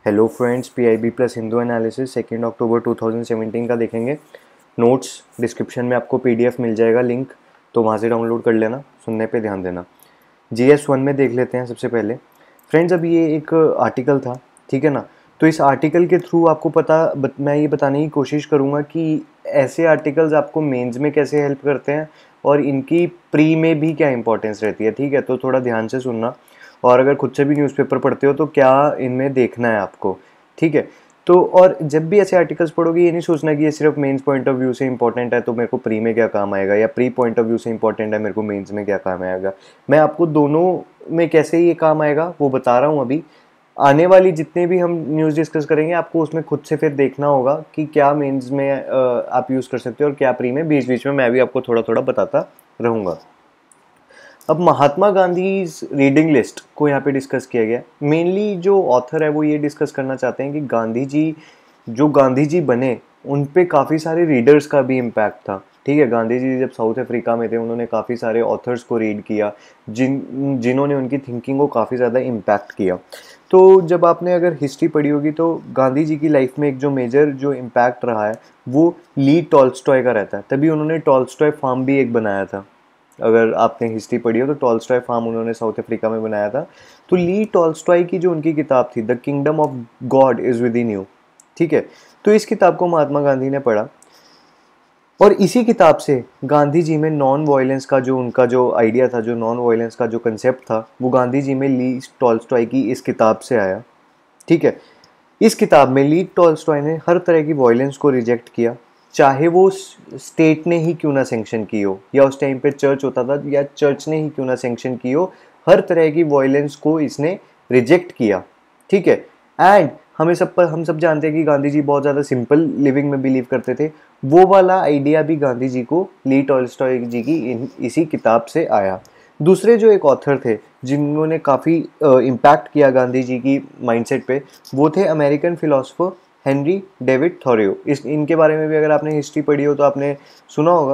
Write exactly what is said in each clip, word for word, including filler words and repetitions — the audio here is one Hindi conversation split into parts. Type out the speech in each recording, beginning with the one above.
Hello friends, PIB plus Hindu analysis second October two thousand seventeen का देखेंगे। नोट्स डिस्क्रिप्शन में आपको पीडीएफ मिल जाएगा लिंक, तो वहाँ से डाउनलोड कर लेना। सुनने पे ध्यान देना। जीएस वन में देख लेते हैं सबसे पहले। फ्रेंड्स, अब ये एक आर्टिकल था, ठीक है ना। तो इस आर्टिकल के थ्रू आपको पता बत, मैं ये बताने की कोशिश करूँगा कि ऐसे आर्टिकल्स आपको मेंस में कैसे हेल्प करते हैं और इनकी प्री में भी क्या इंपॉर्टेंस रहती है, ठीक है। तो थोड़ा ध्यान से सुनना, और अगर खुद से भी न्यूज़पेपर पढ़ते हो तो क्या इनमें देखना है आपको, ठीक है। तो और जब भी ऐसे आर्टिकल्स पढ़ोगे, ये नहीं सोचना कि ये सिर्फ मेंस पॉइंट ऑफ व्यू से इंपॉर्टेंट है तो मेरे को प्री में क्या काम आएगा, या प्री पॉइंट ऑफ व्यू से इंपॉर्टेंट है मेरे को मेंस में क्या काम आएगा। मैं आपको दोनों में कैसे ये काम आएगा वो बता रहा हूँ अभी। आने वाली जितने भी हम न्यूज़ डिस्कस करेंगे, आपको उसमें खुद से फिर देखना होगा कि क्या मेंस में आप यूज़ कर सकते हो और क्या प्री में। बीच बीच में मैं भी आपको थोड़ा थोड़ा बताता रहूँगा। अब महात्मा गांधी रीडिंग लिस्ट को यहाँ पे डिस्कस किया गया। मेनली जो ऑथर है वो ये डिस्कस करना चाहते हैं कि गांधी जी, जो गांधी जी बने, उन पे काफ़ी सारे रीडर्स का भी इम्पैक्ट था, ठीक है। गांधी जी जब साउथ अफ्रीका में थे, उन्होंने काफ़ी सारे ऑथर्स को रीड किया जिन जिन्होंने उनकी थिंकिंग को काफ़ी ज़्यादा इम्पैक्ट किया। तो जब आपने अगर हिस्ट्री पढ़ी होगी तो गांधी जी की लाइफ में एक जो मेजर जो इम्पैक्ट रहा है वो ली टॉल्स्टॉय का रहता है। तभी उन्होंने टॉल्स्टॉय फार्म भी एक बनाया था। अगर आपने हिस्ट्री पढ़ी हो तो टॉल्स्टॉय फार्म उन्होंने साउथ अफ्रीका में बनाया था। तो ली टॉल्स्टॉय की जो उनकी किताब थी, the kingdom of God is within you, ठीक है। तो इस किताब को महात्मा गांधी ने पढ़ा, और इसी किताब से गांधी जी में नॉन वायलेंस का जो उनका जो आइडिया था, जो नॉन वायलेंस का जो कंसेप्ट था, वो गांधी जी में ली टॉल्स्टॉय की इस किताब से आया, ठीक है। इस किताब में ली टॉल्स्टॉय ने हर तरह की वायलेंस को रिजेक्ट किया, चाहे वो स्टेट ने ही क्यों ना सैंक्शन की हो, या उस टाइम पे चर्च होता था, या चर्च ने ही क्यों ना सैंक्शन की हो, हर तरह की वायलेंस को इसने रिजेक्ट किया, ठीक है। एंड हमें सब पर हम सब जानते हैं कि गांधी जी बहुत ज़्यादा सिंपल लिविंग में बिलीव करते थे। वो वाला आइडिया भी गांधी जी को ली टॉल्स्टॉय जी की इन, इसी किताब से आया। दूसरे जो एक ऑथर थे जिन्होंने काफ़ी इम्पैक्ट किया गांधी जी की माइंडसेट पे, वो थे American philosopher Henry David Thoreau. इस इनके बारे में भी अगर आपने हिस्ट्री पढ़ी हो तो आपने सुना होगा।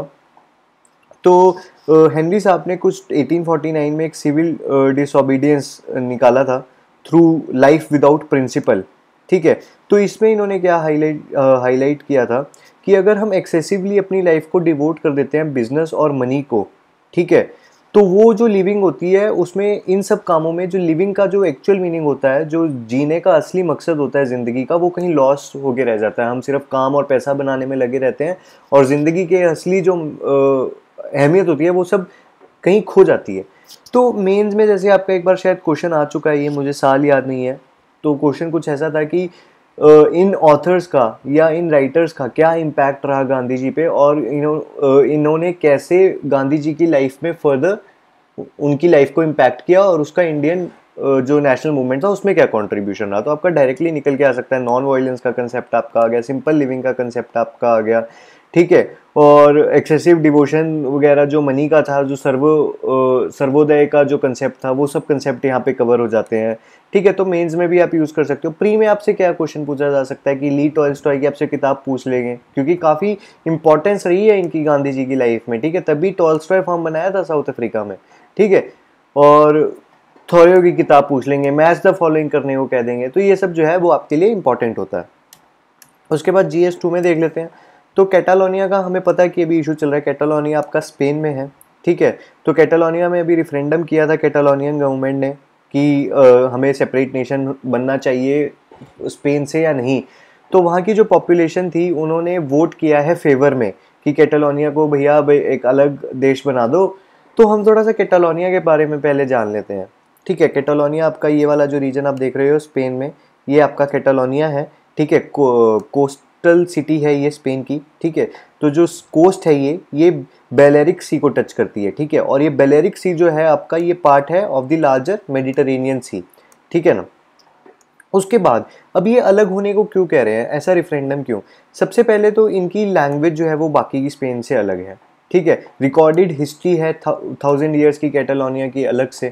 तो हेनरी साहब ने कुछ एटीन फोर्टी नाइन में एक सिविल डिसोबीडियंस निकाला था, थ्रू लाइफ विदाउट प्रिंसिपल, ठीक है। तो इसमें इन्होंने क्या हाईलाइट हाईलाइट किया था कि अगर हम एक्सेसिवली अपनी लाइफ को डिवोट कर देते हैं बिजनेस और मनी को, ठीक है, तो वो जो लिविंग होती है उसमें इन सब कामों में जो लिविंग का जो एक्चुअल मीनिंग होता है, जो जीने का असली मकसद होता है ज़िंदगी का, वो कहीं लॉस होके रह जाता है। हम सिर्फ काम और पैसा बनाने में लगे रहते हैं, और ज़िंदगी के असली जो अहमियत होती है वो सब कहीं खो जाती है। तो मेंस में जैसे आपका एक बार शायद क्वेश्चन आ चुका है, ये मुझे साल याद नहीं है। तो क्वेश्चन कुछ ऐसा था कि इन ऑथर्स का या इन राइटर्स का क्या इम्पैक्ट रहा गांधी जी पे, और इन्हों इन्होंने कैसे गांधी जी की लाइफ में फर्दर उनकी लाइफ को इम्पैक्ट किया, और उसका इंडियन जो नेशनल मूवमेंट था उसमें क्या कंट्रीब्यूशन रहा। तो आपका डायरेक्टली निकल के आ सकता है, नॉन वायलेंस का कंसेप्ट आपका आ गया, सिंपल लिविंग का कंसेप्ट आपका आ गया, ठीक है। और एक्सेसिव डिवोशन वगैरह जो मनी का था, जो सर्वो सर्वोदय का जो कंसेप्ट था, वो सब कंसेप्ट यहाँ पे कवर हो जाते हैं, ठीक है। तो मेंस में भी आप यूज़ कर सकते हो। प्री में आपसे क्या क्वेश्चन पूछा जा सकता है कि ली टॉल्स्टॉय की आपसे किताब पूछ लेंगे, क्योंकि काफ़ी इंपॉर्टेंस रही है इनकी गांधी जी की लाइफ में, ठीक है। तभी टॉल्स्टॉय फार्म बनाया था साउथ अफ्रीका में, ठीक है। और थॉरियो की किताब पूछ लेंगे, मैच द फॉलोइंग करने को कह देंगे। तो ये सब जो है वो आपके लिए इंपॉर्टेंट होता है। उसके बाद जी एस टू में देख लेते हैं। तो कैटालोनिया का हमें पता है कि अभी इशू चल रहा है। कैटालोनिया आपका स्पेन में है, ठीक है। तो कैटालोनिया में अभी रिफरेंडम किया था कैटालोनियन गवर्नमेंट ने कि आ, हमें सेपरेट नेशन बनना चाहिए स्पेन से या नहीं। तो वहाँ की जो पॉपुलेशन थी उन्होंने वोट किया है फेवर में कि कैटालोनिया को भैया एक अलग देश बना दो। तो हम थोड़ा सा कैटालोनिया के बारे में पहले जान लेते हैं, ठीक है। कैटालोनिया आपका ये वाला जो रीजन आप देख रहे हो स्पेन में, ये आपका कैटालोनिया है, ठीक है। को, कोस्टल सिटी है ये स्पेन की, ठीक है। तो जो कोस्ट है ये ये बेलेरिक सी को टच करती है, ठीक है। और ये बेलेरिक सी जो है आपका, ये पार्ट है of the larger Mediterranean Sea, ठीक है ना। उसके बाद अब ये अलग होने को क्यों कह रहे हैं, ऐसा रेफरेंडम क्यों? सबसे पहले तो इनकी लैंग्वेज जो है वो बाकी की स्पेन से अलग है, ठीक है। रिकॉर्डेड हिस्ट्री है थाउजेंड ईयर्स की कैटालोनिया की अलग से।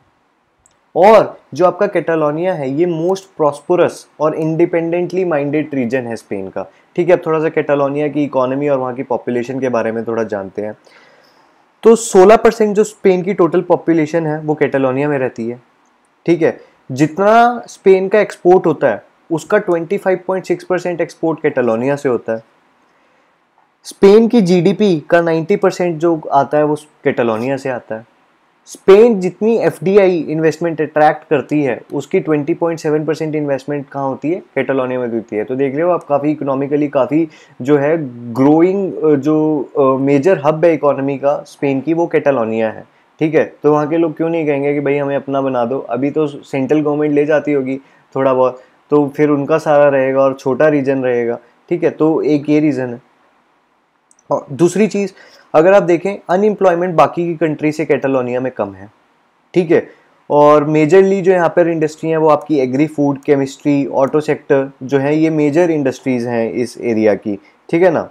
और जो आपका कैटालोनिया है ये मोस्ट प्रॉस्परस और इंडिपेंडेंटली माइंडेड रीजन है स्पेन का, ठीक है। अब थोड़ा सा कैटालोनिया की इकोनॉमी और वहाँ की पॉपुलेशन के बारे में थोड़ा जानते हैं। तो सोलह परसेंट जो स्पेन की टोटल पॉपुलेशन है वो कैटालोनिया में रहती है, ठीक है। जितना स्पेन का एक्सपोर्ट होता है उसका पच्चीस पॉइंट छह परसेंट एक्सपोर्ट कैटालोनिया से होता है। स्पेन की जीडीपी का नब्बे परसेंट जो आता है वो कैटालोनिया से आता है। स्पेन जितनी एफडीआई इन्वेस्टमेंट अट्रैक्ट करती है उसकी बीस पॉइंट सात परसेंट इन्वेस्टमेंट कहाँ होती है, कैटालोनिया में होती है। तो देख रहे हो आप, काफ़ी इकोनॉमिकली काफ़ी जो है ग्रोइंग जो मेजर हब है इकोनॉमी का स्पेन की, वो कैटालोनिया है। ठीक है, तो वहाँ के लोग क्यों नहीं कहेंगे कि भाई हमें अपना बना दो। अभी तो सेंट्रल गवर्नमेंट ले जाती होगी थोड़ा बहुत, तो फिर उनका सारा रहेगा और छोटा रीजन रहेगा। ठीक है, तो एक ये रीज़न है। और दूसरी चीज़, अगर आप देखें अनएम्प्लॉयमेंट बाकी की कंट्री से कैटालोनिया में कम है। ठीक है, और मेजरली जो यहाँ पर इंडस्ट्री है वो आपकी agri, food, chemistry, auto sector जो है ये मेजर इंडस्ट्रीज हैं इस एरिया की। ठीक है ना,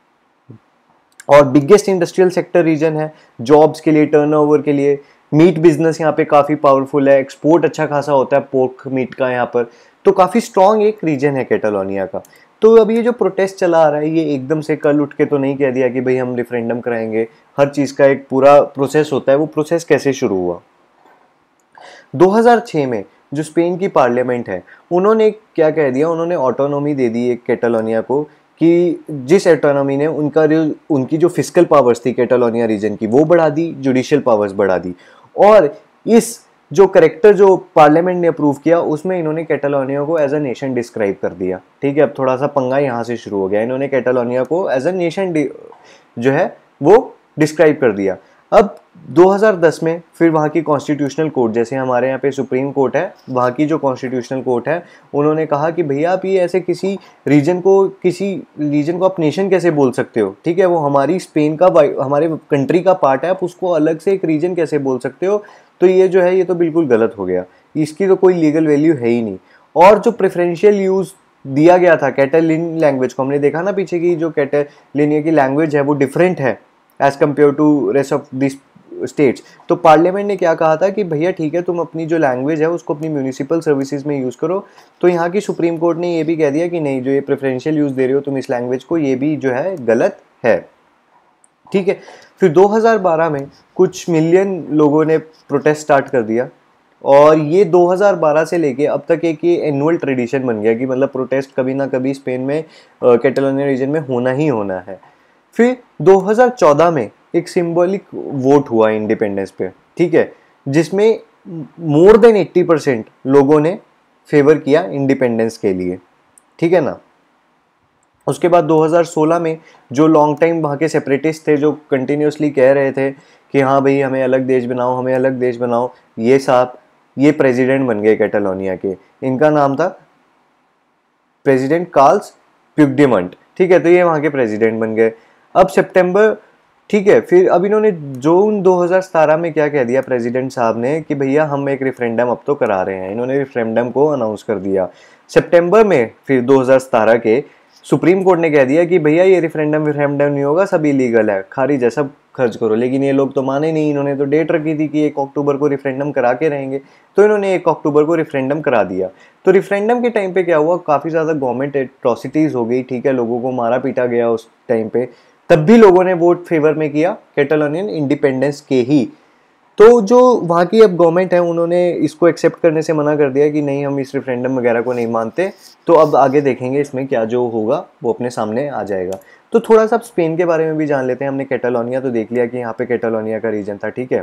और बिगेस्ट इंडस्ट्रियल सेक्टर रीजन है जॉब्स के लिए, टर्नओवर के लिए। मीट बिजनेस यहाँ पे काफ़ी पावरफुल है, एक्सपोर्ट अच्छा खासा होता है पोर्क मीट का यहाँ पर, तो काफ़ी स्ट्रॉन्ग एक रीजन है कैटालोनिया का। तो अब ये जो प्रोटेस्ट चला आ रहा है ये एकदम से कल उठ के तो नहीं कह दिया कि भाई हम रेफरेंडम कराएंगे। हर चीज़ का एक पूरा प्रोसेस होता है। वो प्रोसेस कैसे शुरू हुआ, दो हज़ार छह में जो स्पेन की पार्लियामेंट है उन्होंने क्या कह दिया, उन्होंने ऑटोनॉमी दे दी एक कैटालोनिया को, कि जिस ऑटोनॉमी ने उनका उनकी जो फिस्कल पावर्स थी कैटालोनिया रीजन की वो बढ़ा दी, जुडिशियल पावर्स बढ़ा दी। और इस जो करेक्टर जो पार्लियामेंट ने अप्रूव किया उसमें इन्होंने कैटालोनिया को एज अ नेशन डिस्क्राइब कर दिया। ठीक है, अब थोड़ा सा पंगा यहाँ से शुरू हो गया। इन्होंने कैटालोनिया को एज अ नेशन जो है वो डिस्क्राइब कर दिया। अब दो हज़ार दस में फिर वहाँ की कॉन्स्टिट्यूशनल कोर्ट, जैसे हमारे यहाँ पे सुप्रीम कोर्ट है, वहाँ की जो कॉन्स्टिट्यूशनल कोर्ट है उन्होंने कहा कि भैया आप ये ऐसे किसी रीजन को किसी रीजन को आप नेशन कैसे बोल सकते हो। ठीक है, वो हमारी स्पेन का हमारे कंट्री का पार्ट है, आप उसको अलग से एक रीजन कैसे बोल सकते हो। तो ये जो है ये तो बिल्कुल गलत हो गया, इसकी तो कोई लीगल वैल्यू है ही नहीं। और जो प्रेफरेंशियल यूज़ दिया गया था कैटालिन लैंग्वेज को, हमने देखा ना पीछे की जो कैटालिनिया की लैंग्वेज है वो डिफरेंट है as compare to rest of this states. तो पार्लियामेंट ने क्या कहा था कि भैया ठीक है तुम अपनी जो लैंग्वेज है उसको अपनी म्यूनिसिपल सर्विसेज में यूज़ करो। तो यहाँ की सुप्रीम कोर्ट ने ये भी कह दिया कि नहीं, जो ये प्रेफरेंशियल यूज़ दे रहे हो तुम इस लैंग्वेज को, ये भी जो है गलत है। ठीक है, फिर दो हज़ार बारह में कुछ मिलियन लोगों ने प्रोटेस्ट स्टार्ट कर दिया और ये दो हज़ार बारह से लेके अब तक एक ये एनुअल ट्रेडिशन बन गया कि मतलब प्रोटेस्ट कभी ना कभी स्पेन में कैटालोनिया रीजन में होना ही होना है। फिर दो हज़ार चौदह में एक सिंबॉलिक वोट हुआ इंडिपेंडेंस पे। ठीक है, जिसमें मोर देन अस्सी परसेंट लोगों ने फेवर किया इंडिपेंडेंस के लिए। ठीक है ना, उसके बाद दो हज़ार सोलह में जो लॉन्ग टाइम वहाँ के सेपरेटिस्ट थे जो कंटिन्यूसली कह रहे थे कि हाँ भाई हमें अलग देश बनाओ, हमें अलग देश बनाओ, ये साहब ये प्रेसिडेंट बन गए कैटालोनिया के। इनका नाम था प्रेसिडेंट कार्ल्स पुigdemont। ठीक है, तो ये वहाँ के प्रेसिडेंट बन गए। अब सितंबर, ठीक है, फिर अब इन्होंने जून दो हज़ार सत्रह में क्या कह दिया प्रेसिडेंट साहब ने कि भैया हम एक रेफरेंडम अब तो करा रहे हैं। इन्होंने रेफरेंडम को अनाउंस कर दिया सितंबर में। फिर दो हज़ार सत्रह के सुप्रीम कोर्ट ने कह दिया कि भैया ये रेफरेंडम रेफरेंडम नहीं होगा, सब इलीगल है, खारिज है, सब खर्च करो। लेकिन ये लोग तो माने नहीं, इन्होंने तो डेट रखी थी कि एक अक्टूबर को रेफरेंडम करा के रहेंगे। तो इन्होंने एक अक्टूबर को रेफरेंडम करा दिया। तो रेफरेंडम के टाइम पे क्या हुआ, काफ़ी ज़्यादा गवर्नमेंट एट्रोसिटीज़ हो गई। ठीक है, लोगों को मारा पीटा गया उस टाइम पे, तब भी लोगों ने वोट फेवर में किया कैटालोनियन इंडिपेंडेंस के ही। तो जो वहाँ की अब गवर्नमेंट है उन्होंने इसको एक्सेप्ट करने से मना कर दिया कि नहीं हम इस रेफरेंडम वगैरह को नहीं मानते। तो अब आगे देखेंगे इसमें क्या जो होगा वो अपने सामने आ जाएगा। तो थोड़ा सा स्पेन के बारे में भी जान लेते हैं। हमने कैटालोनिया तो देख लिया कि यहाँ पे कैटालोनिया का रीजन था। ठीक है,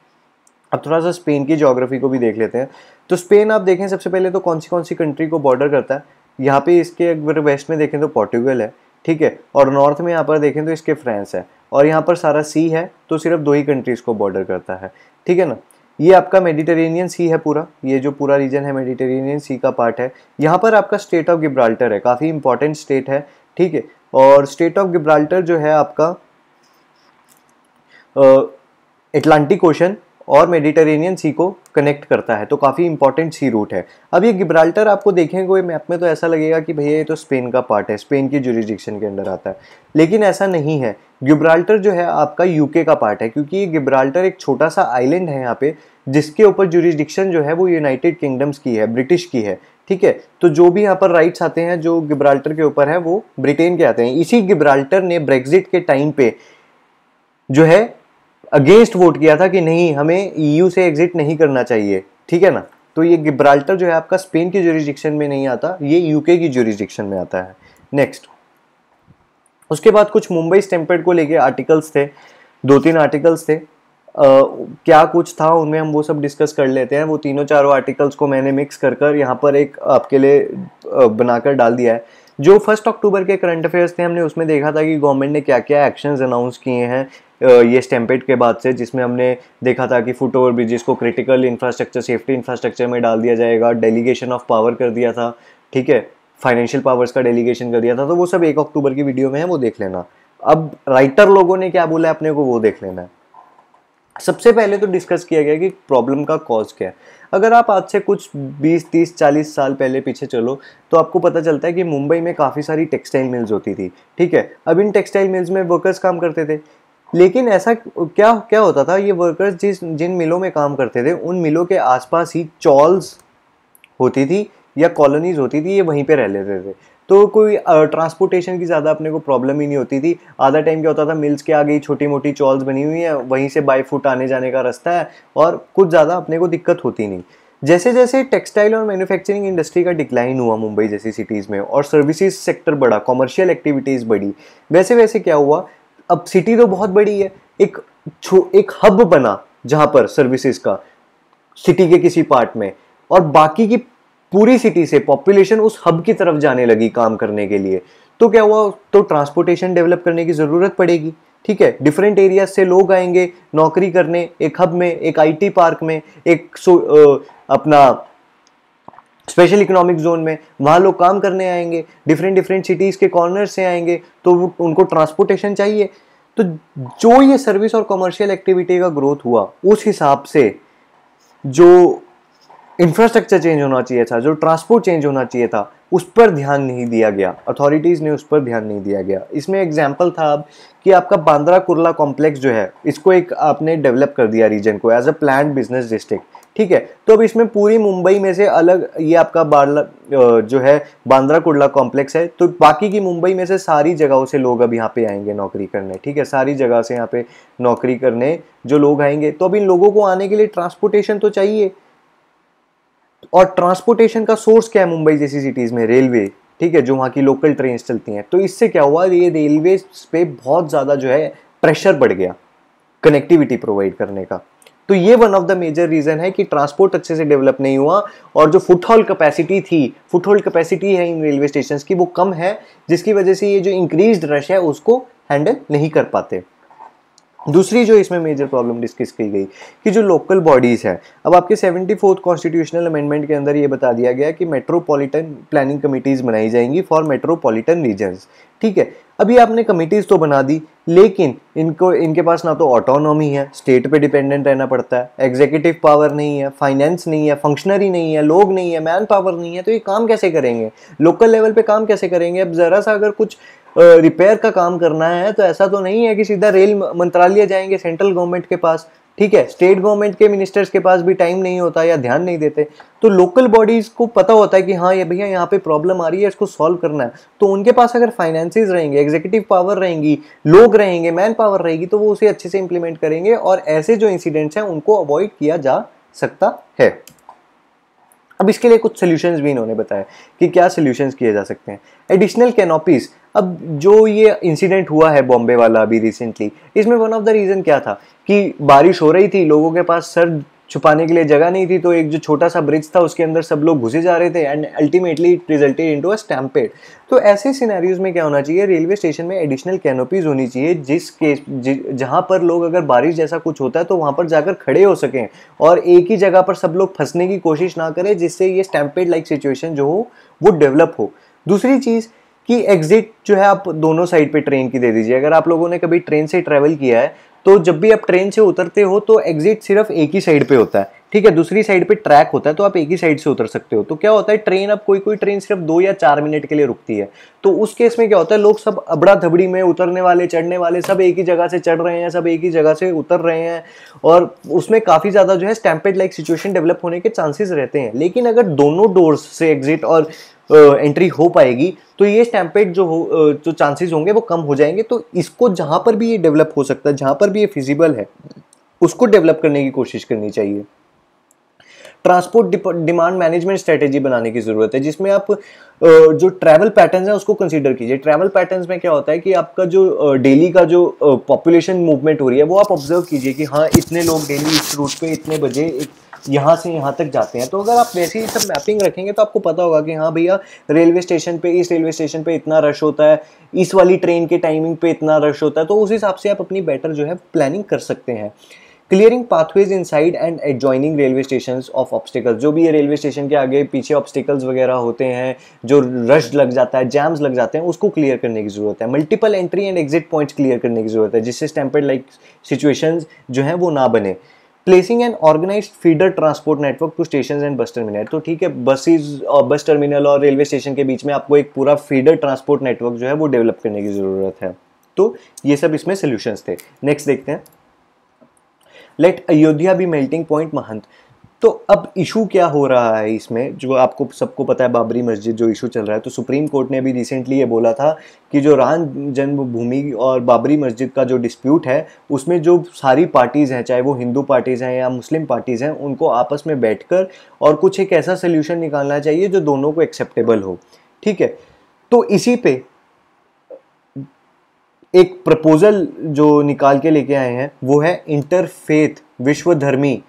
अब थोड़ा सा स्पेन की ज्योग्राफी को भी देख लेते हैं। तो स्पेन आप देखें सबसे पहले तो कौन सी कौन सी कंट्री को बॉर्डर करता है। यहाँ पे इसके अगर वेस्ट में देखें तो पोर्टुगल है। ठीक है, और नॉर्थ में यहाँ पर देखें तो इसके फ्रांस है। और यहाँ पर सारा सी है, तो सिर्फ दो ही कंट्रीज़ को बॉर्डर करता है। ठीक है ना, ये आपका मेडिटेरेनियन सी है पूरा, ये जो पूरा रीजन है मेडिटेरेनियन सी का पार्ट है। यहाँ पर आपका स्टेट ऑफ गिब्राल्टर है, काफ़ी इंपॉर्टेंट स्टेट है। ठीक है, और स्टेट ऑफ गिब्राल्टर जो है आपका अटलांटिक ओशन और मेडिटेरेनियन सी को कनेक्ट करता है, तो काफ़ी इंपॉर्टेंट सी रूट है। अब ये गिब्राल्टर आपको देखेंगे मैप में तो ऐसा लगेगा कि भैया ये तो स्पेन का पार्ट है, स्पेन की जुरिडिक्शन के अंदर आता है, लेकिन ऐसा नहीं है। गिब्राल्टर जो है आपका यूके का पार्ट है, क्योंकि ये गिब्राल्टर एक छोटा सा आइलैंड है यहाँ पे, जिसके ऊपर जुरिडिक्शन जो है वो यूनाइटेड किंगडम्स की है, ब्रिटिश की है। ठीक है, तो जो भी यहाँ पर राइट्स आते हैं जो गिब्राल्टर के ऊपर है वो ब्रिटेन के आते हैं। इसी गिब्राल्टर ने ब्रेक्जिट के टाइम पे जो है अगेंस्ट वोट किया था कि नहीं हमें ईयू से एग्जिट नहीं करना चाहिए। ठीक है ना, तो ये गिब्राल्टर जो है आपका स्पेन की ज्यूरिसडिक्शन में नहीं आता, ये यूके की ज्यूरिसडिक्शन में आता है। नेक्स्ट, उसके बाद कुछ मुंबई स्टैम्पेड को लेके आर्टिकल्स थे, दो तीन आर्टिकल्स थे। Uh, क्या कुछ था उनमें हम वो सब डिस्कस कर लेते हैं। वो तीनों चारों आर्टिकल्स को मैंने मिक्स कर कर यहाँ पर एक आपके लिए बनाकर डाल दिया है। जो फर्स्ट अक्टूबर के करंट अफेयर्स थे हमने उसमें देखा था कि गवर्नमेंट ने क्या क्या एक्शंस अनाउंस किए हैं ये स्टैम्पेड के बाद से, जिसमें हमने देखा था कि फुट ओवर ब्रिजेस को क्रिटिकल इंफ्रास्ट्रक्चर, सेफ्टी इंफ्रास्ट्रक्चर में डाल दिया जाएगा, डेलीगेशन ऑफ पावर कर दिया था, ठीक है, फाइनेंशियल पावर्स का डेलीगेशन कर दिया था। तो वो सब एक अक्टूबर की वीडियो में है, वो देख लेना। अब राइटर लोगों ने क्या बोला अपने को वो देख लेना है। सबसे पहले तो डिस्कस किया गया कि प्रॉब्लम का कॉज क्या है। अगर आप आज से कुछ बीस, तीस, चालीस साल पहले पीछे चलो तो आपको पता चलता है कि मुंबई में काफ़ी सारी टेक्सटाइल मिल्स होती थी, ठीक है। अब इन टेक्सटाइल मिल्स में वर्कर्स काम करते थे, लेकिन ऐसा क्या क्या होता था, ये वर्कर्स जिस जिन मिलों में काम करते थे उन मिलों के आसपास ही चॉल्स होती थी या कॉलोनीज होती थी, ये वहीं पे रह लेते थे। तो कोई ट्रांसपोर्टेशन की ज़्यादा अपने को प्रॉब्लम ही नहीं होती थी। आधा टाइम क्या होता था, मिल्स के आगे ही छोटी मोटी चॉल्स बनी हुई हैं, वहीं से बाई फुट आने जाने का रास्ता है और कुछ ज़्यादा अपने को दिक्कत होती नहीं। जैसे जैसे टेक्सटाइल और मैन्युफैक्चरिंग इंडस्ट्री का डिक्लाइन हुआ मुंबई जैसी सिटीज़ में और सर्विसेज सेक्टर बढ़ा, कॉमर्शियल एक्टिविटीज़ बढ़ी, वैसे वैसे क्या हुआ, अब सिटी तो बहुत बड़ी है, एक एक हब बना जहाँ पर सर्विसेज का सिटी के किसी पार्ट में, और बाकी की पूरी सिटी से पॉपुलेशन उस हब की तरफ जाने लगी काम करने के लिए। तो क्या हुआ, तो ट्रांसपोर्टेशन डेवलप करने की ज़रूरत पड़ेगी, ठीक है। डिफरेंट एरियाज से लोग आएंगे नौकरी करने, एक हब में, एक आईटी पार्क में, एक सो, आ, अपना स्पेशल इकोनॉमिक जोन में, वहाँ लोग काम करने आएंगे, डिफरेंट डिफरेंट सिटीज़ के कॉर्नर से आएंगे, तो उनको ट्रांसपोर्टेशन चाहिए। तो जो ये सर्विस और कमर्शियल एक्टिविटी का ग्रोथ हुआ उस हिसाब से जो इंफ्रास्ट्रक्चर चेंज होना चाहिए था, जो ट्रांसपोर्ट चेंज होना चाहिए था, उस पर ध्यान नहीं दिया गया, अथॉरिटीज़ ने उस पर ध्यान नहीं दिया गया। इसमें एग्जांपल था अब कि आपका बांद्रा कुर्ला कॉम्प्लेक्स जो है, इसको एक आपने डेवलप कर दिया रीजन को as a planned business district, ठीक है। तो अब इसमें पूरी मुंबई में से अलग ये आपका बारला जो है बांद्रा कुर्ला कॉम्प्लेक्स है, तो बाकी की मुंबई में से सारी जगहों से लोग अब यहाँ पे आएंगे नौकरी करने, ठीक है, सारी जगह से यहाँ पे नौकरी करने जो लोग आएंगे। तो अब इन लोगों को आने के लिए ट्रांसपोर्टेशन तो चाहिए, और ट्रांसपोर्टेशन का सोर्स क्या है मुंबई जैसी सिटीज़ में, रेलवे, ठीक है, जो वहाँ की लोकल ट्रेन चलती हैं। तो इससे क्या हुआ, ये रेलवे पे बहुत ज़्यादा जो है प्रेशर बढ़ गया कनेक्टिविटी प्रोवाइड करने का। तो ये one of the major reason है कि ट्रांसपोर्ट अच्छे से डेवलप नहीं हुआ, और जो फुटहॉल्ड कैपेसिटी थी, फुटहॉल्ड कैपेसिटी है इन रेलवे स्टेशन की, वो कम है, जिसकी वजह से ये जो इंक्रीज्ड रश है उसको हैंडल नहीं कर पाते। दूसरी जो इसमें मेजर प्रॉब्लम डिस्कस की गई कि जो लोकल बॉडीज़ है, अब आपके सेवेंटी फोर्थ कॉन्स्टिट्यूशनल अमेंडमेंट के अंदर ये बता दिया गया कि मेट्रोपॉलिटन प्लानिंग कमिटीज़ बनाई जाएंगी फॉर मेट्रोपॉलिटन रीजन्स, ठीक है। अभी आपने कमिटीज़ तो बना दी, लेकिन इनको इनके पास ना तो ऑटोनॉमी है, स्टेट पे डिपेंडेंट रहना पड़ता है, एग्जीक्यूटिव पावर नहीं है, फाइनेंस नहीं है, फंक्शनरी नहीं है, लोग नहीं है, मैन पावर नहीं है, तो ये काम कैसे करेंगे, लोकल लेवल पे काम कैसे करेंगे। अब ज़रा सा अगर कुछ रिपेयर का काम करना है तो ऐसा तो नहीं है कि सीधा रेल मंत्रालय जाएंगे सेंट्रल गवर्नमेंट के पास, ठीक है, स्टेट गवर्नमेंट के मिनिस्टर्स के पास भी टाइम नहीं होता या ध्यान नहीं देते। तो लोकल बॉडीज को पता होता है कि हाँ ये भैया यहाँ पे प्रॉब्लम आ रही है, इसको सॉल्व करना है, तो उनके पास अगर फाइनेंसेस रहेंगे, एग्जीक्यूटिव पावर रहेंगी, लोग रहेंगे, मैन पावर रहेगी, तो वो उसे अच्छे से इंप्लीमेंट करेंगे और ऐसे जो इंसिडेंट्स हैं उनको अवॉइड किया जा सकता है। अब इसके लिए कुछ सोल्यूशंस भी इन्होंने बताया कि क्या सोल्यूशंस किए जा सकते हैं। एडिशनल कैनोपीज, अब जो ये इंसिडेंट हुआ है बॉम्बे वाला अभी रिसेंटली, इसमें वन ऑफ द रीज़न क्या था कि बारिश हो रही थी, लोगों के पास सर छुपाने के लिए जगह नहीं थी, तो एक जो छोटा सा ब्रिज था उसके अंदर सब लोग घुसे जा रहे थे and ultimately it resulted into a stampede. तो ऐसे सिनेरियोज में क्या होना चाहिए, रेलवे स्टेशन में एडिशनल कैनोपीज होनी चाहिए, जिस केस जहां पर लोग अगर बारिश जैसा कुछ होता है तो वहां पर जाकर खड़े हो सकें और एक ही जगह पर सब लोग फंसने की कोशिश ना करें, जिससे ये स्टैम्पेड लाइक सिचुएशन जो हो वो डेवलप हो। दूसरी चीज़ कि एग्जिट जो है आप दोनों साइड पे ट्रेन की दे दीजिए। अगर आप लोगों ने कभी ट्रेन से ट्रैवल किया है तो जब भी आप ट्रेन से उतरते हो तो एग्जिट सिर्फ एक ही साइड पे होता है, ठीक है, दूसरी साइड पे ट्रैक होता है, तो आप एक ही साइड से उतर सकते हो। तो क्या होता है, ट्रेन अब कोई कोई ट्रेन सिर्फ दो या चार मिनट के लिए रुकती है, तो उस केस में क्या होता है, लोग सब अबड़ा धबड़ी में उतरने वाले चढ़ने वाले सब एक ही जगह से चढ़ रहे हैं, सब एक ही जगह से उतर रहे हैं, और उसमें काफ़ी ज़्यादा जो है स्टैम्पेड लाइक सिचुएशन डेवलप होने के चांसेस रहते हैं। लेकिन अगर दोनों डोर्स से एग्जिट और एंट्री uh, हो पाएगी तो ये स्टैम्पेड जो हो uh, जो चांसेस होंगे वो कम हो जाएंगे। तो इसको जहां पर भी ये डेवलप हो सकता है, जहां पर भी ये फिजिबल है, उसको डेवलप करने की कोशिश करनी चाहिए। ट्रांसपोर्ट डिमांड मैनेजमेंट स्ट्रेटेजी बनाने की ज़रूरत है, जिसमें आप जो ट्रैवल पैटर्न्स है उसको कंसीडर कीजिए। ट्रैवल पैटर्न्स में क्या होता है कि आपका जो डेली का जो पॉपुलेशन मूवमेंट हो रही है वो आप ऑब्जर्व कीजिए कि हाँ इतने लोग डेली इस रूट पे इतने बजे यहाँ से यहाँ तक जाते हैं। तो अगर आप वैसे ही सब मैपिंग रखेंगे तो आपको पता होगा कि हाँ भैया रेलवे स्टेशन पे इस रेलवे स्टेशन पे इतना रश होता है, इस वाली ट्रेन के टाइमिंग पे इतना रश होता है। तो उस हिसाब से आप अपनी बेटर जो है प्लानिंग कर सकते हैं। Clearing pathways inside and adjoining railway station of obstacles, जो भी ये रेलवे स्टेशन के आगे पीछे ऑब्स्टिकल्स वगैरह होते हैं, जो रश लग जाता है, जैम्स लग जाते हैं, उसको क्लियर करने की जरूरत है। Multiple entry and exit points clear करने की जरूरत है, जिससे स्टैम्पेड लाइक सिचुएशंस जो है वो ना बने। Placing an organised feeder transport network to station and bus terminal, तो ठीक है बसेज और बस टर्मिनल और रेलवे स्टेशन के बीच में आपको एक पूरा फीडर ट्रांसपोर्ट नेटवर्क जो है वो डेवलप करने की जरूरत है। तो ये सब इसमें सोल्यूशंस थे। नेक्स्ट देखते हैं, let Ayodhya be melting point महंत। तो अब इशू क्या हो रहा है इसमें, जो आपको सबको पता है बाबरी मस्जिद जो इशू चल रहा है। तो सुप्रीम कोर्ट ने अभी रिसेंटली ये बोला था कि जो राम जन्मभूमि और बाबरी मस्जिद का जो डिस्प्यूट है उसमें जो सारी पार्टीज़ हैं, चाहे वो हिंदू पार्टीज़ हैं या मुस्लिम पार्टीज़ हैं, उनको आपस में बैठकर और कुछ एक ऐसा सोल्यूशन निकालना चाहिए जो दोनों को एक्सेप्टेबल हो। ठीक है, तो इसी पे एक प्रपोजल जो निकाल के लेके आए हैं वो है इंटरफेथ विश्वधर्मी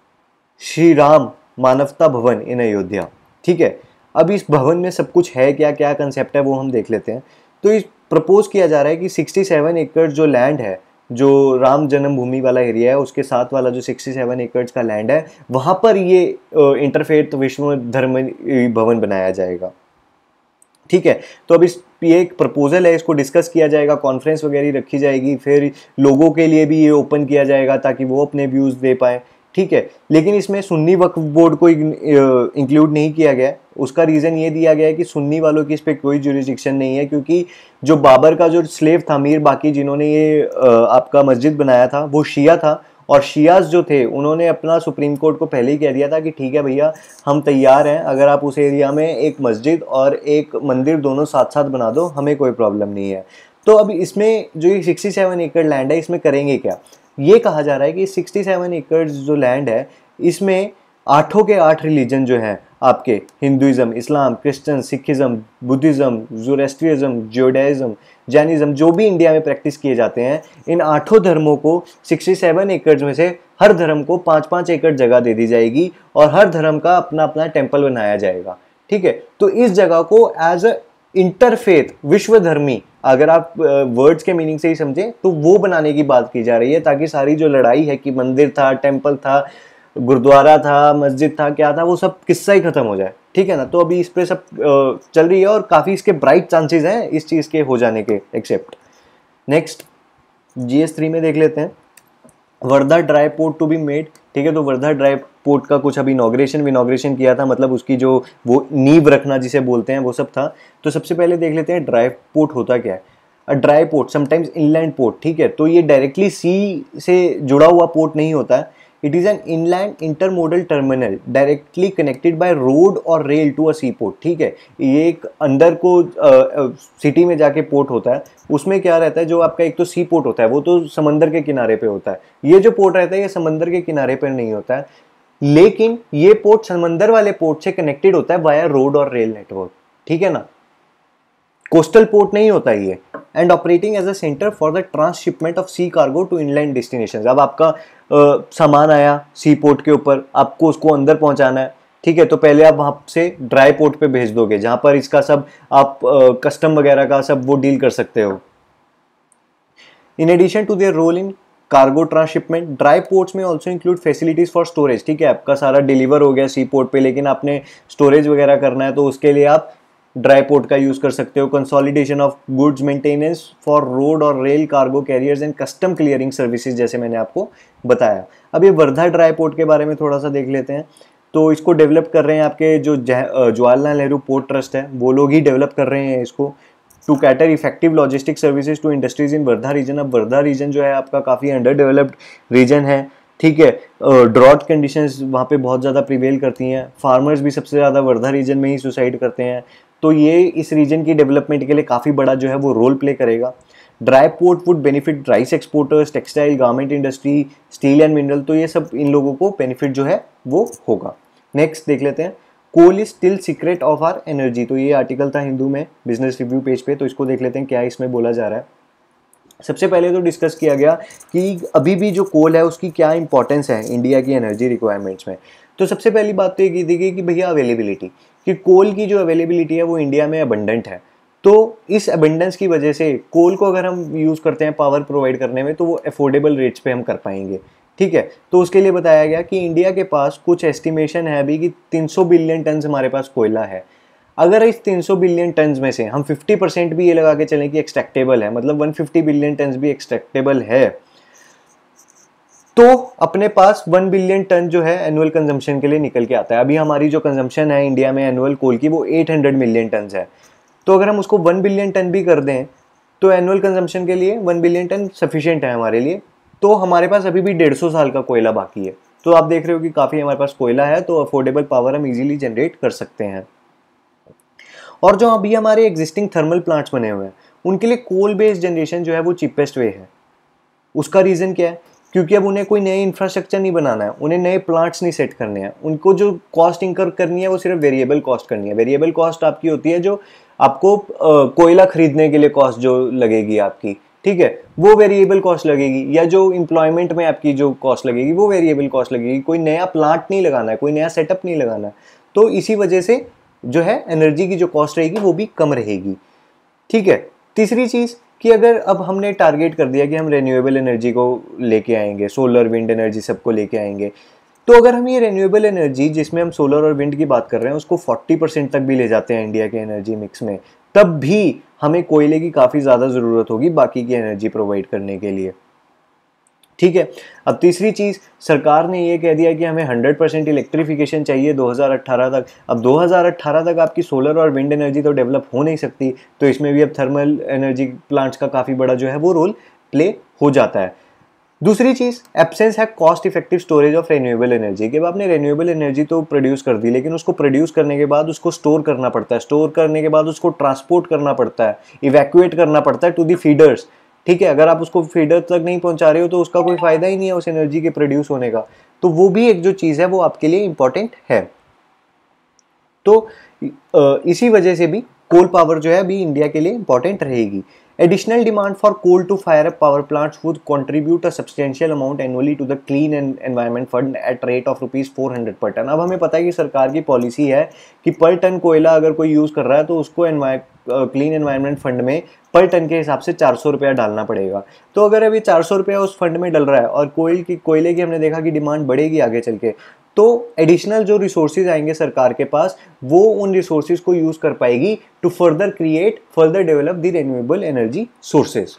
श्री राम मानवता भवन इन अयोध्या। ठीक है, अब इस भवन में सब कुछ है, क्या क्या कंसेप्ट है वो हम देख लेते हैं। तो इस प्रपोज किया जा रहा है कि सड़सठ एकड़ जो लैंड है, जो राम जन्मभूमि वाला एरिया है उसके साथ वाला जो सड़सठ एकड़ का लैंड है, वहां पर ये इंटरफेथ विश्व धर्म भवन बनाया जाएगा। ठीक है, तो अब इस ये एक प्रपोजल है, इसको डिस्कस किया जाएगा, कॉन्फ्रेंस वगैरह रखी जाएगी, फिर लोगों के लिए भी ये ओपन किया जाएगा ताकि वो अपने व्यूज़ दे पाए। ठीक है, लेकिन इसमें सुन्नी वक्फ बोर्ड को इंक्लूड नहीं किया गया। उसका रीज़न ये दिया गया है कि सुन्नी वालों की इस पर कोई जुरिस्डिक्शन नहीं है, क्योंकि जो बाबर का जो स्लेव था मीर बाकी, जिन्होंने ये आपका मस्जिद बनाया था, वो शिया था। और शियाज जो थे उन्होंने अपना सुप्रीम कोर्ट को पहले ही कह दिया था कि ठीक है भैया हम तैयार हैं, अगर आप उस एरिया में एक मस्जिद और एक मंदिर दोनों साथ साथ बना दो, हमें कोई प्रॉब्लम नहीं है। तो अब इसमें जो ये सड़सठ एकड़ लैंड है इसमें करेंगे क्या, ये कहा जा रहा है कि सड़सठ एकड़ जो लैंड है इसमें आठों के आठ रिलीजन जो हैं आपके, Hinduism, Islam, Christian, Sikhism, Buddhism, Zoroastrianism, Judaism, Jainism, जो भी इंडिया में प्रैक्टिस किए जाते हैं, इन आठों धर्मों को सड़सठ एकड़ में से हर धर्म को पाँच पाँच एकड़ जगह दे दी जाएगी और हर धर्म का अपना अपना टेम्पल बनाया जाएगा। ठीक है, तो इस जगह को एज अ इंटरफेथ विश्वधर्मी, अगर आप वर्ड्स के मीनिंग से ही समझें तो वो बनाने की बात की जा रही है, ताकि सारी जो लड़ाई है कि मंदिर था, टेम्पल था, गुरुद्वारा था, मस्जिद था, क्या था, वो सब किस्सा ही खत्म हो जाए। ठीक है ना, तो अभी इस पे सब चल रही है और काफ़ी इसके ब्राइट चांसेस हैं इस चीज़ के हो जाने के accept. Next G S three में देख लेते हैं, Wardha dry port to be made. ठीक है, तो वर्धा ड्राई पोर्ट का कुछ अभी इनॉग्रेशन विनॉग्रेशन किया था, मतलब उसकी जो वो नींव रखना जिसे बोलते हैं वो सब था। तो सबसे पहले देख लेते हैं ड्राई पोर्ट होता क्या है। A dry port sometimes inland port, ठीक है, तो ये डायरेक्टली सी से जुड़ा हुआ पोर्ट नहीं होता है। It is an inland intermodal terminal directly connected by road और rail to a sea port. ठीक है, ये एक अंदर को सिटी में जाके पोर्ट होता है। उसमें क्या रहता है, जो आपका एक तो सी पोर्ट होता है वो तो समंदर के किनारे पे होता है, ये जो पोर्ट रहता है ये समंदर के किनारे पर नहीं होता है, लेकिन ये पोर्ट समंदर वाले पोर्ट से कनेक्टेड होता है वाया रोड और रेल नेटवर्क। ठीक है ना, कोस्टल पोर्ट नहीं होता ये। And operating as a centre for the transshipment of sea cargo to inland destinations. अब आपका आ, सामान आया सी पोर्ट के ऊपर, आपको उसको अंदर पहुंचाना है। ठीक है, तो पहले आप वहां से ड्राई पोर्ट पे भेज दोगे, जहां पर इसका सब आप कस्टम वगैरह का सब वो डील कर सकते हो। In addition to their role in cargo transshipment, dry ports में also include facilities for storage. ठीक है, आपका सारा डिलीवर हो गया सी पोर्ट पे, लेकिन आपने स्टोरेज वगैरह करना है तो उसके लिए आप ड्राई पोर्ट का यूज कर सकते हो। Consolidation of goods maintenance for road और rail cargo carriers and custom clearing services, जैसे मैंने आपको बताया। अब ये वर्धा ड्राई पोर्ट के बारे में थोड़ा सा देख लेते हैं। तो इसको डेवलप कर रहे हैं आपके जो जवाहरलाल नेहरू पोर्ट ट्रस्ट है, वो लोग ही डेवलप कर रहे हैं इसको, to cater effective logistic services to industries in Wardha region. अब वर्धा रीजन जो है आपका काफ़ी अंडर डेवलप्ड रीजन है। ठीक है, ड्रॉट कंडीशंस वहाँ पे बहुत ज़्यादा प्रिवेल करती हैं, फार्मर्स भी सबसे ज़्यादा वर्धा रीजन में ही सुसाइड करते हैं, तो ये इस रीजन की डेवलपमेंट के लिए काफ़ी बड़ा जो है वो रोल प्ले करेगा। Dry port would benefit rice exporters, textile, garment industry, steel and mineral, तो ये सब इन लोगों को बेनिफिट जो है वो होगा। नेक्स्ट देख लेते हैं, coal is still secret of our energy. तो ये आर्टिकल था हिंदू में बिजनेस रिव्यू पेज पे, तो इसको देख लेते हैं क्या इसमें बोला जा रहा है। सबसे पहले तो डिस्कस किया गया कि अभी भी जो कोल है उसकी क्या इंपॉर्टेंस है इंडिया की एनर्जी रिक्वायरमेंट्स में। तो सबसे पहली बात तो ये की थी कि भैया अवेलेबिलिटी, कि कोल की जो अवेलेबिलिटी है वो इंडिया में अबंडेंट है। तो इस अबंडेंस की वजह से कोल को अगर हम यूज़ करते हैं पावर प्रोवाइड करने में तो वो अफोर्डेबल रेट्स पे हम कर पाएंगे। ठीक है, तो उसके लिए बताया गया कि इंडिया के पास कुछ एस्टिमेशन है अभी कि तीन सौ बिलियन टन हमारे पास कोयला है। अगर इस तीन सौ बिलियन टन्स में से हम पचास परसेंट भी ये लगा के चलें कि एक्सट्रैक्टेबल है, मतलब एक सौ पचास बिलियन टन्स भी एक्सट्रैक्टेबल है, तो अपने पास एक बिलियन टन जो है एनुअल कंजम्पशन के लिए निकल के आता है। अभी हमारी जो कंजम्पशन है इंडिया में एनुअल कोल की वो आठ सौ मिलियन टन है। तो अगर हम उसको एक बिलियन टन भी कर दें तो एनुअल कंजम्पशन के लिए एक बिलियन टन सफिशिएंट है हमारे लिए। तो हमारे पास अभी भी डेढ़ सौ साल का कोयला बाकी है। तो आप देख रहे हो कि काफ़ी हमारे पास कोयला है, तो अफोर्डेबल पावर हम इजीली जनरेट कर सकते हैं। और जो अभी हमारे एग्जिस्टिंग थर्मल प्लांट्स बने हुए हैं उनके लिए कोल बेस्ड जनरेशन जो है वो चीपेस्ट वे है। उसका रीज़न क्या है? क्योंकि अब उन्हें कोई नए इंफ्रास्ट्रक्चर नहीं बनाना है, उन्हें नए प्लांट्स नहीं सेट करने हैं, उनको जो कॉस्ट इंकर करनी है वो सिर्फ वेरिएबल कॉस्ट करनी है। वेरिएबल कॉस्ट आपकी होती है जो आपको कोयला खरीदने के लिए कॉस्ट जो लगेगी आपकी, ठीक है, वो वेरिएबल कॉस्ट लगेगी, या जो एम्प्लॉयमेंट में आपकी जो कॉस्ट लगेगी वो वेरिएबल कॉस्ट लगेगी। कोई नया प्लांट नहीं लगाना है, कोई नया सेटअप नहीं लगाना है। तो इसी वजह से जो है एनर्जी की जो कॉस्ट रहेगी वो भी कम रहेगी। ठीक है, तीसरी चीज़ कि अगर अब हमने टारगेट कर दिया कि हम रेन्यूएबल एनर्जी को लेके आएंगे, सोलर विंड एनर्जी सबको लेके आएंगे, तो अगर हम ये रेन्यूएबल एनर्जी जिसमें हम सोलर और विंड की बात कर रहे हैं उसको चालीस परसेंट तक भी ले जाते हैं इंडिया के एनर्जी मिक्स में, तब भी हमें कोयले की काफ़ी ज़्यादा ज़रूरत होगी बाकी की एनर्जी प्रोवाइड करने के लिए। ठीक है, अब तीसरी चीज़, सरकार ने ये कह दिया कि हमें सौ परसेंट इलेक्ट्रिफिकेशन चाहिए दो हज़ार अठारह तक। अब दो हज़ार अठारह तक आपकी सोलर और विंड एनर्जी तो डेवलप हो नहीं सकती, तो इसमें भी अब थर्मल एनर्जी प्लांट्स का काफ़ी बड़ा जो है वो रोल प्ले हो जाता है। दूसरी चीज़, एब्सेंस है cost effective storage of renewable energy. कि आपने रेन्यूएबल एनर्जी तो प्रोड्यूस कर दी, लेकिन उसको प्रोड्यूस करने के बाद उसको स्टोर करना पड़ता है, स्टोर करने के बाद उसको ट्रांसपोर्ट करना पड़ता है, इवैक्यूएट करना पड़ता है टू दी फीडर्स। ठीक है, अगर आप उसको फीडर तक नहीं पहुंचा रहे हो तो उसका कोई फायदा ही नहीं है उस एनर्जी के प्रोड्यूस होने का। तो वो भी एक जो चीज़ है वो आपके लिए इंपॉर्टेंट है। तो इसी वजह से भी कोल पावर जो है अभी इंडिया के लिए इंपॉर्टेंट रहेगी। Additional demand for coal to fire up power plants would contribute a substantial amount annually to the Clean Environment Fund at rate of rupees four hundred per ton। अब हमें पता है कि सरकार की पॉलिसी है कि पर टन कोयला अगर कोई यूज़ कर रहा है तो उसको क्लीन एनवायरनमेंट फंड में पर टन के हिसाब से चार सौ रुपया डालना पड़ेगा। तो अगर अभी चार सौ रुपया उस फंड में डल रहा है और कोयल की कोयले की हमने देखा कि डिमांड बढ़ेगी आगे चल के, तो एडिशनल जो रिसोर्सेज आएंगे सरकार के पास वो उन रिसोर्सेज को यूज कर पाएगी to further create further develop the renewable energy sources.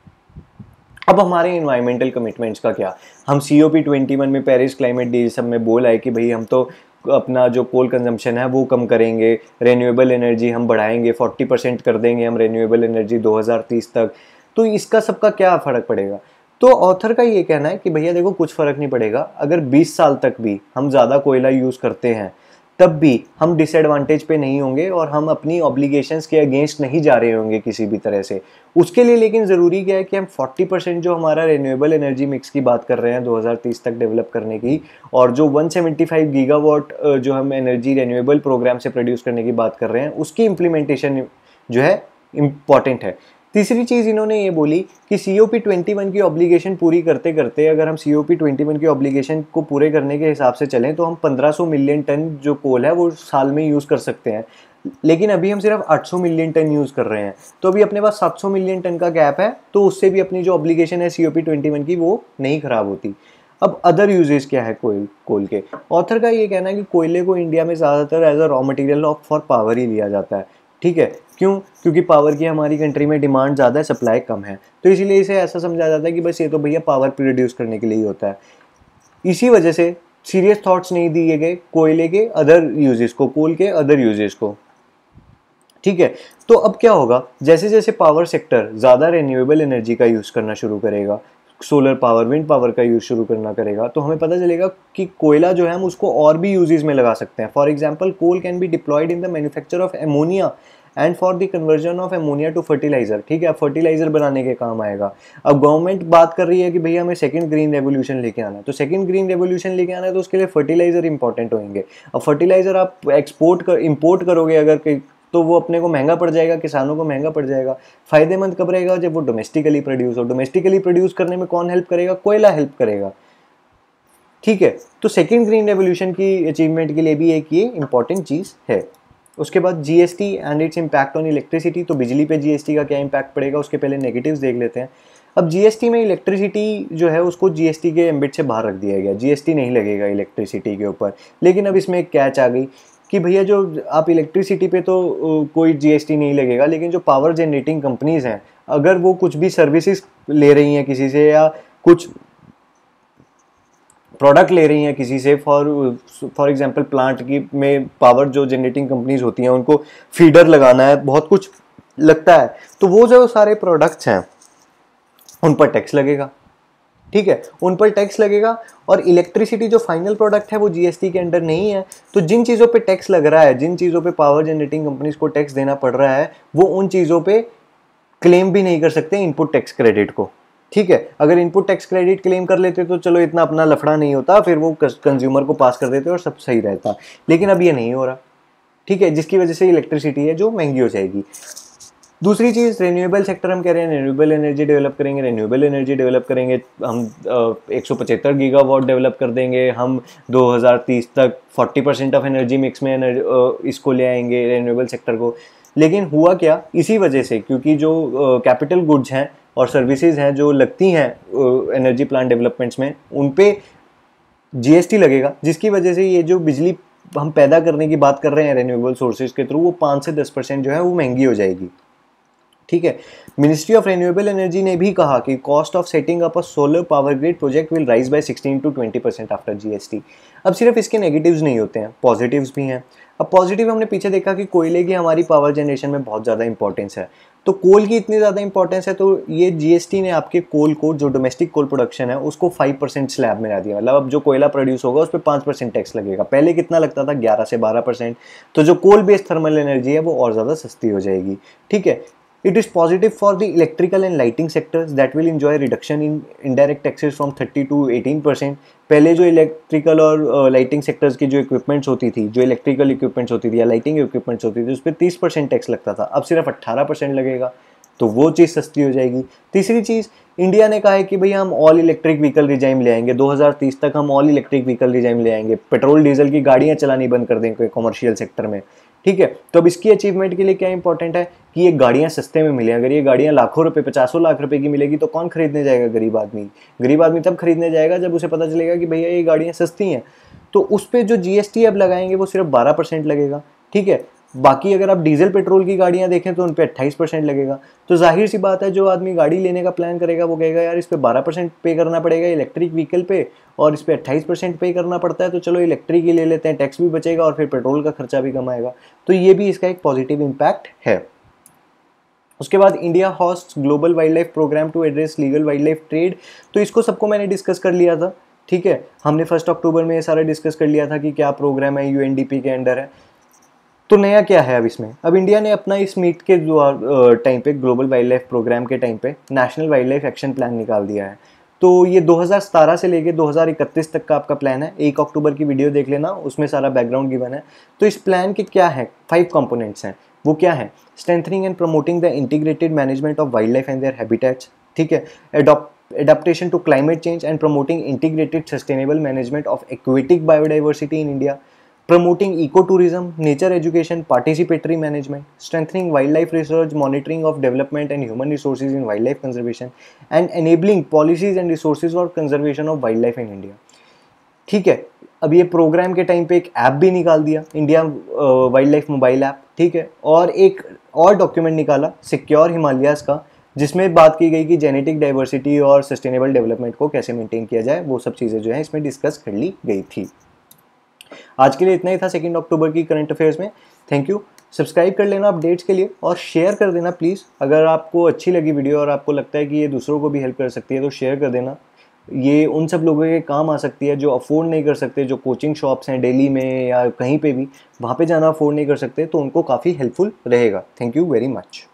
अब हमारे इन्वायरमेंटल कमिटमेंट्स का क्या? हम C O P twenty one में पेरिस क्लाइमेट डील सब में बोल आए कि भाई हम तो अपना जो कोल कंजम्पशन है वो कम करेंगे, रेन्यूएबल एनर्जी हम बढ़ाएंगे, चालीस परसेंट कर देंगे हम रेन्यूएबल एनर्जी दो हज़ार तीस तक। तो इसका सबका क्या फ़र्क पड़ेगा? तो ऑथर का ये कहना है कि भैया देखो कुछ फ़र्क नहीं पड़ेगा। अगर बीस साल तक भी हम ज़्यादा कोयला यूज़ करते हैं तब भी हम डिसएडवांटेज पे नहीं होंगे और हम अपनी ऑब्लिगेशंस के अगेंस्ट नहीं जा रहे होंगे किसी भी तरह से। उसके लिए लेकिन ज़रूरी क्या है कि हम चालीस परसेंट जो हमारा रेन्यूएबल एनर्जी मिक्स की बात कर रहे हैं दो हज़ार तीस तक डेवलप करने की, और जो एक सौ पचहत्तर गीगावाट जो हम एनर्जी रेन्यूएबल प्रोग्राम से प्रोड्यूस करने की बात कर रहे हैं उसकी इम्प्लीमेंटेशन जो है इम्पॉर्टेंट है। तीसरी चीज़ इन्होंने ये बोली कि C O P twenty one की ऑब्लिगेशन पूरी करते करते अगर हम C O P twenty one की ऑब्लिगेशन को पूरे करने के हिसाब से चलें तो हम पंद्रह सौ मिलियन टन जो कोल है वो साल में यूज़ कर सकते हैं, लेकिन अभी हम सिर्फ आठ सौ मिलियन टन यूज़ कर रहे हैं। तो अभी अपने पास सात सौ मिलियन टन का गैप है, तो उससे भी अपनी जो ऑब्लिगेशन है C O P twenty one की वो नहीं ख़राब होती। अब अदर यूजेस क्या है कोयल कोल के? ऑथर का ये कहना है कि कोयले को इंडिया में ज़्यादातर as a raw material of for power ही लिया जाता है। ठीक है, क्यों? क्योंकि पावर की हमारी कंट्री में डिमांड ज़्यादा है, सप्लाई कम है, तो इसीलिए इसे ऐसा समझा जाता है कि बस ये तो भैया पावर प्रोड्यूस करने के लिए ही होता है। इसी वजह से सीरियस थॉट्स नहीं दिए गए कोयले के अदर यूजेस को, कोल के अदर यूजेस को। ठीक है, तो अब क्या होगा, जैसे जैसे पावर सेक्टर ज़्यादा रिन्यूएबल एनर्जी का यूज़ करना शुरू करेगा, सोलर पावर विंड पावर का यूज़ शुरू करना करेगा, तो हमें पता चलेगा कि कोयला जो है हम उसको और भी यूजेस में लगा सकते हैं। For example coal can be deployed in the manufacture of ammonia and for the conversion of ammonia to fertiliser, ठीक है, फर्टिलाइजर बनाने के काम आएगा। अब गवर्नमेंट बात कर रही है कि भैया हमें सेकंड ग्रीन रेवोल्यूशन लेके आना है, तो सेकंड ग्रीन रेवोल्यूशन लेके आना है तो उसके लिए फर्टिलाइजर इंपॉर्टेंट होंगे। अब फर्टिलाइजर आप एक्सपोर्ट कर इंपोर्ट करोगे अगर, तो वो अपने को महंगा पड़ जाएगा, किसानों को महंगा पड़ जाएगा। फायदेमंद कब रहेगा, जब वो डोमेस्टिकली प्रोड्यूस हो। डोमेस्टिकली प्रोड्यूस करने में कौन हेल्प करेगा, कोयला हेल्प करेगा, ठीक है। तो सेकेंड ग्रीन रेवोल्यूशन की अचीवमेंट के लिए भी एक ये इंपॉर्टेंट चीज़ है। उसके बाद GST and its impact on electricity, तो बिजली पे जीएसटी का क्या इम्पैक्ट पड़ेगा, उसके पहले नेगेटिव्स देख लेते हैं। अब जीएसटी में इलेक्ट्रिसिटी जो है उसको जीएसटी के एम्बिट से बाहर रख दिया गया, जीएसटी नहीं लगेगा इलेक्ट्रिसिटी के ऊपर। लेकिन अब इसमें एक कैच आ गई कि भैया जो आप इलेक्ट्रिसिटी पे तो कोई जीएसटी नहीं लगेगा, लेकिन जो पावर जनरेटिंग कंपनीज हैं अगर वो कुछ भी सर्विसेज ले रही हैं किसी से या कुछ प्रोडक्ट ले रही हैं किसी से, फॉर फॉर एग्जांपल प्लांट की में पावर जो जनरेटिंग कंपनीज होती हैं उनको फीडर लगाना है, बहुत कुछ लगता है, तो वो जो सारे प्रोडक्ट्स हैं उन पर टैक्स लगेगा, ठीक है, उन पर टैक्स लगेगा। और इलेक्ट्रिसिटी जो फाइनल प्रोडक्ट है वो जीएसटी के अंडर नहीं है, तो जिन चीज़ों पे टैक्स लग रहा है, जिन चीज़ों पे पावर जनरेटिंग कंपनीज को टैक्स देना पड़ रहा है, वो उन चीज़ों पे क्लेम भी नहीं कर सकते इनपुट टैक्स क्रेडिट को, ठीक है। अगर इनपुट टैक्स क्रेडिट क्लेम कर लेते तो चलो इतना अपना लफड़ा नहीं होता, फिर वो कंज्यूमर को पास कर देते और सब सही रहता, लेकिन अब ये नहीं हो रहा, ठीक है, जिसकी वजह से इलेक्ट्रिसिटी है जो महंगी हो जाएगी। दूसरी चीज़ रिन्यूएबल सेक्टर, हम कह रहे हैं रिन्यूएबल एनर्जी डेवलप करेंगे, रिन्यूएबल एनर्जी डेवलप करेंगे, हम एक सौ पचहत्तर गीगावाट डेवलप कर देंगे, हम दो हज़ार तीस तक चालीस परसेंट ऑफ एनर्जी मिक्स में एनर्जी इसको ले आएंगे रिन्यूएबल सेक्टर को। लेकिन हुआ क्या, इसी वजह से, क्योंकि जो कैपिटल गुड्स हैं और सर्विसेज हैं जो लगती हैं एनर्जी प्लांट डेवलपमेंट्स में, उन पे जीएसटी लगेगा, जिसकी वजह से ये जो बिजली हम पैदा करने की बात कर रहे हैं रिन्यूएबल सोर्सेज के थ्रू, वो पाँच से दस परसेंट जो है वो महंगी हो जाएगी, ठीक है। मिनिस्ट्री ऑफ रिन्यूएबल एनर्जी ने भी कहा कि cost of setting up a solar power grid project will rise by sixteen to twenty percent after GST. अब सिर्फ इसके नेगेटिव्स नहीं होते हैं, पॉजिटिव्स भी हैं। अब पॉजिटिव हमने पीछे देखा कि कोयले की हमारी पावर जनरेशन में बहुत ज़्यादा इंपॉर्टेंस है, तो कोल की इतनी ज़्यादा इंपॉर्टेंस है, तो ये जीएसटी ने आपके कोल को, जो डोमेस्टिक कोल प्रोडक्शन है, उसको फाइव परसेंट स्लैब में ला दिया। मतलब अब जो कोयला प्रोड्यूस होगा उस पर पाँच परसेंट टैक्स लगेगा, पहले कितना लगता था, ग्यारह से बारह परसेंट। तो जो कोल बेस्ड थर्मल एनर्जी है वो और ज़्यादा सस्ती हो जाएगी, ठीक है। It is positive for the electrical and lighting sectors that will enjoy reduction in indirect taxes from thirty to eighteen percent. पहले जो इलेक्ट्रिकल और लाइटिंग सेक्टर्स की जो इक्विपमेंट्स होती थी, जो इलेक्ट्रिकल इक्विपमेंट्स होती थी या लाइटिंग इक्विपमेंट्स होती थी, उस पर तीस परसेंट टैक्स लगता था, अब सिर्फ अट्ठारह परसेंट लगेगा, तो वो चीज़ सस्ती हो जाएगी। तीसरी चीज़, इंडिया ने कहा है कि भैया हम ऑल इलेक्ट्रिक व्हीकल रिजाइम ले आएंगे, दो हज़ार तीस तक हम ऑल इलेक्ट्रिक व्हीकल रिजाइम ले आएंगे, पेट्रोल डीजल की गाड़ियाँ चलानी बंद कर देंगे कॉमर्शियल सेक्टर में, ठीक है। तो अब इसकी अचीवमेंट के लिए क्या इंपॉर्टेंट है कि ये गाड़ियाँ सस्ते में मिले। अगर ये गाड़ियाँ लाखों रुपए, पचासों लाख रुपए की मिलेगी तो कौन खरीदने जाएगा, गरीब आदमी। गरीब आदमी तब खरीदने जाएगा जब उसे पता चलेगा कि भैया ये गाड़ियाँ सस्ती हैं। तो उस पर जो जीएसटी अब लगाएंगे वो सिर्फ बारह परसेंट लगेगा, ठीक है। बाकी अगर आप डीजल पेट्रोल की गाड़ियाँ देखें तो उन पर अट्ठाईस परसेंट लगेगा। तो जाहिर सी बात है, जो आदमी गाड़ी लेने का प्लान करेगा वो कहेगा यार इस पर बारह परसेंट पे करना पड़ेगा इलेक्ट्रिक व्हीकल पे, और इस पर अट्ठाईस परसेंट पे करना पड़ता है, तो चलो इलेक्ट्रिक ही ले लेते हैं, टैक्स भी बचेगा और फिर पेट्रोल का खर्चा भी कम आएगा। तो ये भी इसका एक पॉजिटिव इम्पैक्ट है। उसके बाद India host global wildlife programme to address legal wildlife trade, तो इसको सबको मैंने डिस्कस कर लिया था, ठीक है। हमने फर्स्ट अक्टूबर में ये सारा डिस्कस कर लिया था कि क्या प्रोग्राम है, यूएनडीपी के अंडर है। तो नया क्या है अब इसमें, अब इंडिया ने अपना इस मीट के टाइम पे, ग्लोबल वाइल्ड लाइफ प्रोग्राम के टाइम पे, national wildlife action plan निकाल दिया है। तो ये दो हज़ार सत्रह से लेके दो हज़ार इकतीस तक का आपका प्लान है। एक अक्टूबर की वीडियो देख लेना, उसमें सारा बैकग्राउंड गिवन है। तो इस प्लान के क्या है, फाइव कंपोनेंट्स हैं। वो क्या है, strengthening and promoting the integrated management of wildlife and their habitats, ठीक है। Adopt adaptation to climate change and promoting integrated sustainable management of aquatic biodiversity in India, promoting ecotourism, nature education, participatory management, strengthening wildlife research, monitoring of development and human resources in wildlife conservation, and enabling policies and resources for conservation of wildlife in India, ठीक है। अब ये प्रोग्राम के टाइम पे एक ऐप भी निकाल दिया, India wildlife mobile app, ठीक है। और एक और डॉक्यूमेंट निकाला सिक्योर हिमालयाज का, जिसमें बात की गई कि जेनेटिक डाइवर्सिटी और सस्टेनेबल डेवलपमेंट को कैसे मेंटेन किया जाए, वो सब चीज़ें जो है इसमें डिस्कस कर ली गई थी। आज के लिए इतना ही था सेकेंड अक्टूबर की करंट अफेयर्स में। Thank you. सब्सक्राइब कर लेना अपडेट्स के लिए और शेयर कर देना प्लीज़। अगर आपको अच्छी लगी वीडियो और आपको लगता है कि ये दूसरों को भी हेल्प कर सकती है तो शेयर कर देना। ये उन सब लोगों के काम आ सकती है जो अफोर्ड नहीं कर सकते, जो कोचिंग शॉप्स हैं दिल्ली में या कहीं पे भी, वहाँ पे जाना अफोर्ड नहीं कर सकते, तो उनको काफ़ी हेल्पफुल रहेगा। Thank you very much.